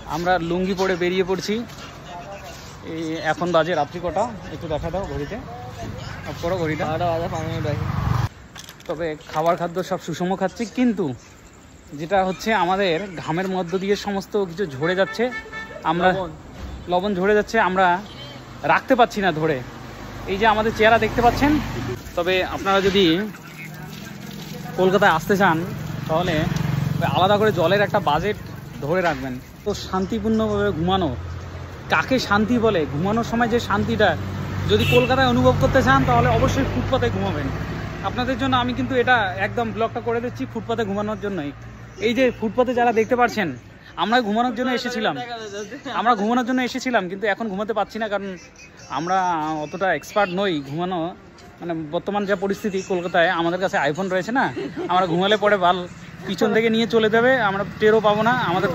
আমরা লুঙ্গি পরে বেরিয়ে পড়ছি। এই এখন বাজে রাত্রি কটা একটু দেখা দাও ঘড়িতে, অফ করো ঘড়িটা। 5 মিনিট বাকি। তবে খাবার খাদ্য সব সুষম খাচ্ছি, কিন্তু যেটা হচ্ছে আমাদের ঘামের মধ্য দিয়ে সমস্ত কিছু ঝরে যাচ্ছে, আমরা লবণ ঝরে যাচ্ছে, আমরা রাখতে পারছি না ধরে। এই যে আমাদের চেহারা দেখতে পাচ্ছেন। তবে আপনারা যদি কলকাতায় আসতে চান তাহলে আলাদা করে জলের একটা বাজেট ধরে রাখবেন। তো শান্তিপূর্ণভাবে ঘুমানো, কাকে শান্তি বলে, ঘুমানোর সময় যে শান্তিটা যদি কলকাতায় অনুভব করতে চান তাহলে অবশ্যই ফুটপাতে ঘুমাবেন। আপনাদের জন্য আমি কিন্তু এটা একদম ব্লগটা করে দিচ্ছি ফুটপাতে ঘুমানোর জন্যই। এই যে ফুটপাতে যারা দেখতে পাচ্ছেন, আমরা ঘুমানোর জন্য এসেছিলাম, কিন্তু এখন ঘুমাতে পারছি না, কারণ আমরা অতটা এক্সপার্ট নই ঘুমানো। মানে বর্তমান যা পরিস্থিতি কলকাতায়, আমাদের কাছে আইফোন রয়েছে না, আমরা ঘুমালে পরে বাল পিছন থেকে নিয়ে চলে যাবে, আমরা টেরও পাবো না। আমাদের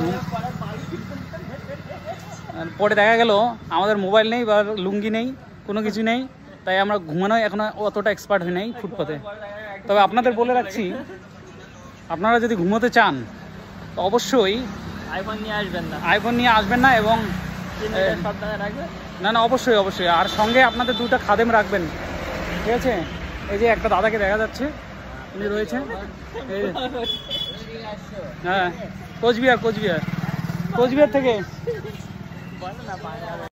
পরে দেখা গেল আমাদের মোবাইল নেই বা লুঙ্গি নেই, কোনো কিছু নেই, তাই আমরা ঘুমানো এখন অতটা এক্সপার্ট হই নাই ফুটপাতে। তবে আপনাদের বলে রাখছি, আপনারা যদি ঘুমোতে চান তো অবশ্যই আইফোন নিয়ে আসবেন না, এবং না অবশ্যই আর সঙ্গে আপনাদের 2টা খাদেম রাখবেন, ঠিক আছে? এই যে একটা দাদাকে দেখা যাচ্ছে, উনি রয়েছে, হ্যাঁ কোচবিহার থেকে।